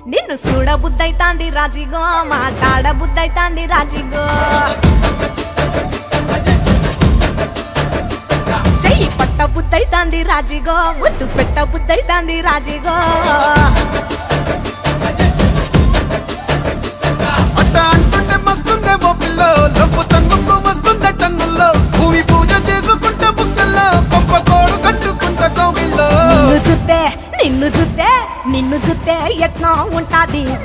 నిన్ను చూడబుద్దైతాంది రాజిగో మాట్లాడబుద్దైతాంది రాజిగో చెయ్యి పట్టబుద్దైతాంది రాజిగో ముద్దు పెట్టబుద్దైతాంది రాజిగో నిన్ను చూస్తే ఎట్లా ఉంటాది